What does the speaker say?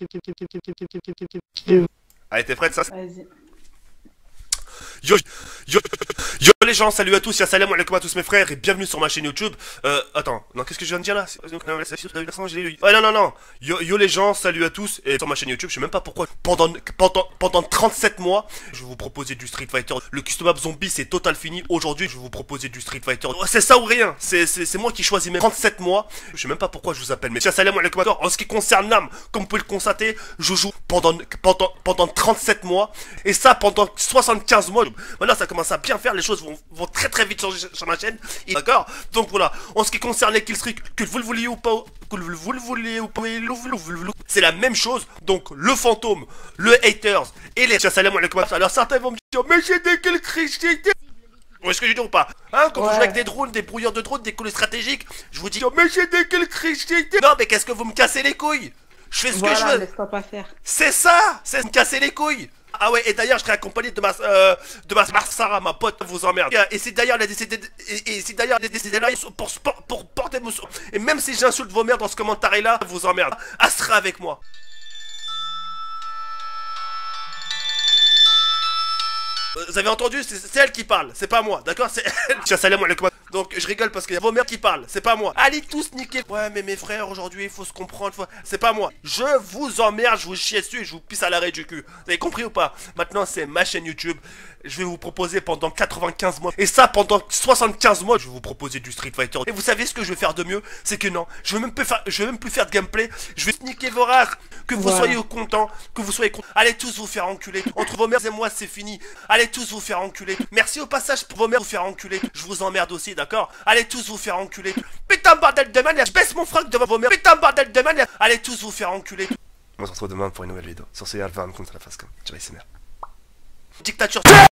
Allez, t'es prête, ça? Vas-y. Yo, yo, yo les gens, salut à tous, ya salam alaikum à tous mes frères et bienvenue sur ma chaîne YouTube. Attends, non, qu'est-ce que je viens de dire là? Ouais, non, non, non. Yo les gens, salut à tous et sur ma chaîne YouTube, je sais même pas pourquoi. Pendant 37 mois, je vais vous proposer du Street Fighter. Le custom map zombie c'est total fini. Aujourd'hui, je vais vous proposer du Street Fighter. C'est ça ou rien. C'est moi qui choisis mes 37 mois. Je sais même pas pourquoi je vous appelle, mais ya salam alaikum. En ce qui concerne l'âme, comme vous pouvez le constater, je joue pendant 37 mois et ça pendant 75 mois. Maintenant ça commence à bien faire, les choses vont très très vite changer sur ma chaîne. D'accord. Donc voilà, en ce qui concerne les killstreaks, que vous le vouliez ou pas, c'est la même chose. Donc le fantôme, le haters et les salam alaikum. Alors certains vont me dire, mais j'ai des killstreaks. Où est-ce que je dis ou pas? Hein, quand vous jouez avec des drones, des brouilleurs de drones, des coups stratégiques, je vous dis, mais j'ai des killstreaks. Non mais qu'est-ce que vous me cassez les couilles? Je fais ce que je veux. Laisse-toi pas faire. C'est ça, c'est me casser les couilles. Ah ouais, et d'ailleurs je serai accompagné de ma Sarah, ma pote, vous emmerde. Et si d'ailleurs elle a décidé là pour porter mon... Et même si j'insulte vos mères dans ce commentaire là, vous emmerde. Elle sera avec moi. Vous avez entendu? C'est elle qui parle, c'est pas moi, d'accord? C'est elle. Salam alaikum. Donc je rigole parce qu'il y a vos mères qui parlent, c'est pas moi. Allez tous niquer. Ouais mais mes frères aujourd'hui il faut se comprendre, c'est pas moi. Je vous emmerde, je vous chie dessus et je vous pisse à l'arrêt du cul. Vous avez compris ou pas? Maintenant c'est ma chaîne YouTube. Je vais vous proposer pendant 95 mois. Et ça pendant 75 mois je vais vous proposer du Street Fighter. Et vous savez ce que je vais faire de mieux? C'est que non, je vais même plus faire de gameplay. Je vais niquer vos races. Que vous soyez contents, que vous soyez contents. Allez tous vous faire enculer. Entre vos mères et moi c'est fini. Allez tous vous faire enculer. Merci au passage pour vos mères vous faire enculer. Je vous emmerde aussi, d'accord? Allez tous vous faire enculer. Putain bordel de manière, je baisse mon frac devant vos mères. Putain bordel de manière. Allez tous vous faire enculer. On se retrouve demain pour une nouvelle vidéo. Sur ce, Alpha, me compte à la face comme. Ciao, les mères. Dictature.